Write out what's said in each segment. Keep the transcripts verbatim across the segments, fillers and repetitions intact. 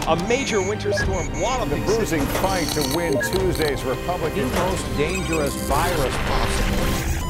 A major winter storm walloped The bruising fight to win Tuesday's Republican The most dangerous virus possible.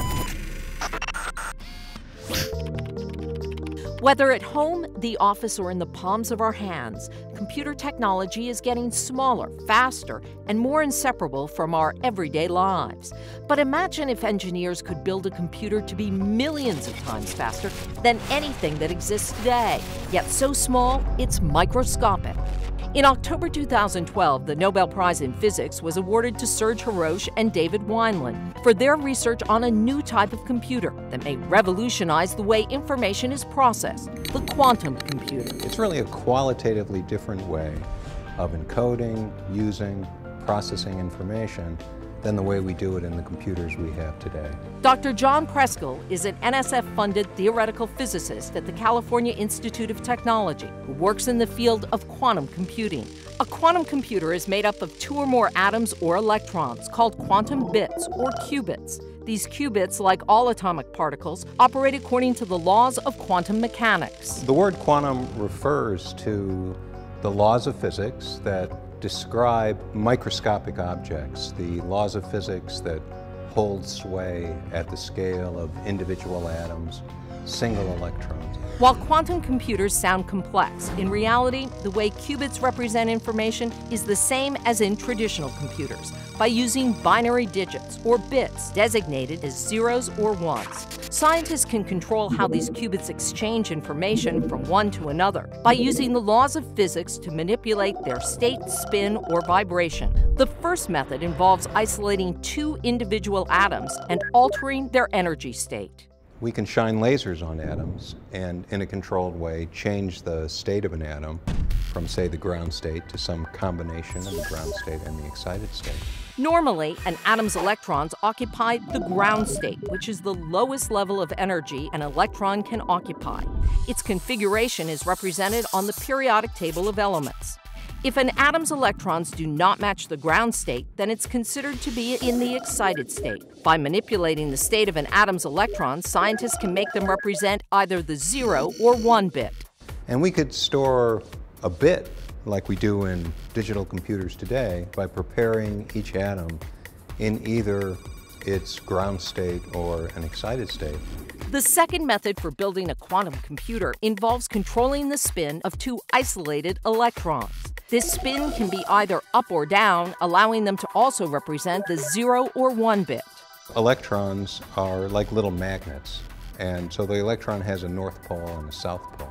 Whether at home, the office, or in the palms of our hands, computer technology is getting smaller, faster, and more inseparable from our everyday lives. But imagine if engineers could build a computer to be millions of times faster than anything that exists today, yet so small it's microscopic. In October two thousand twelve, the Nobel Prize in Physics was awarded to Serge Haroche and David Wineland for their research on a new type of computer that may revolutionize the way information is processed, the quantum computer. It's really a qualitatively different way of encoding, using, processing information than the way we do it in the computers we have today. Doctor John Preskill is an N S F-funded theoretical physicist at the California Institute of Technology who works in the field of quantum computing. A quantum computer is made up of two or more atoms or electrons called quantum bits or qubits. These qubits, like all atomic particles, operate according to the laws of quantum mechanics. The word quantum refers to the laws of physics that describe microscopic objects, the laws of physics that hold sway at the scale of individual atoms, single electrons. While quantum computers sound complex, in reality, the way qubits represent information is the same as in traditional computers, by using binary digits or bits designated as zeros or ones. Scientists can control how these qubits exchange information from one to another by using the laws of physics to manipulate their state, spin, or vibration. The first method involves isolating two individual atoms and altering their energy state. We can shine lasers on atoms and, in a controlled way, change the state of an atom from, say, the ground state to some combination of the ground state and the excited state. Normally, an atom's electrons occupy the ground state, which is the lowest level of energy an electron can occupy. Its configuration is represented on the periodic table of elements. If an atom's electrons do not match the ground state, then it's considered to be in the excited state. By manipulating the state of an atom's electrons, scientists can make them represent either the zero or one bit. And we could store a bit, like we do in digital computers today, by preparing each atom in either its ground state or an excited state. The second method for building a quantum computer involves controlling the spin of two isolated electrons. This spin can be either up or down, allowing them to also represent the zero or one bit. Electrons are like little magnets, and so the electron has a north pole and a south pole.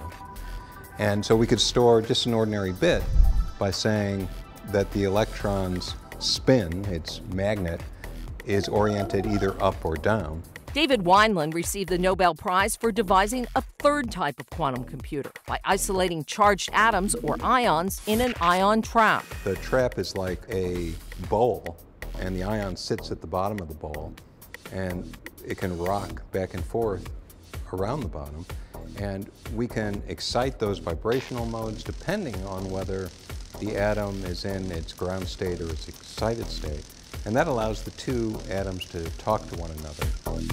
And so we could store just an ordinary bit by saying that the electron's spin, its magnet, is oriented either up or down. David Wineland received the Nobel Prize for devising a third type of quantum computer by isolating charged atoms or ions in an ion trap. The trap is like a bowl, and the ion sits at the bottom of the bowl, and it can rock back and forth around the bottom. And we can excite those vibrational modes depending on whether the atom is in its ground state or its excited state. And that allows the two atoms to talk to one another.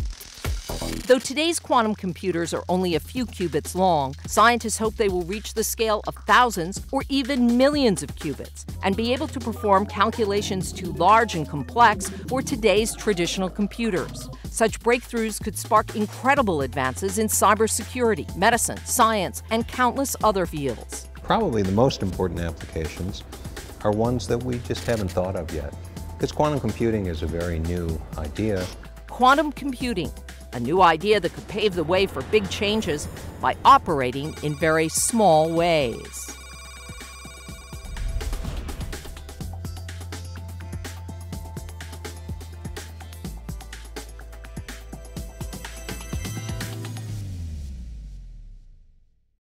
Though today's quantum computers are only a few qubits long, scientists hope they will reach the scale of thousands or even millions of qubits and be able to perform calculations too large and complex for today's traditional computers. Such breakthroughs could spark incredible advances in cybersecurity, medicine, science, and countless other fields. Probably the most important applications are ones that we just haven't thought of yet, because quantum computing is a very new idea. Quantum computing, a new idea that could pave the way for big changes by operating in very small ways.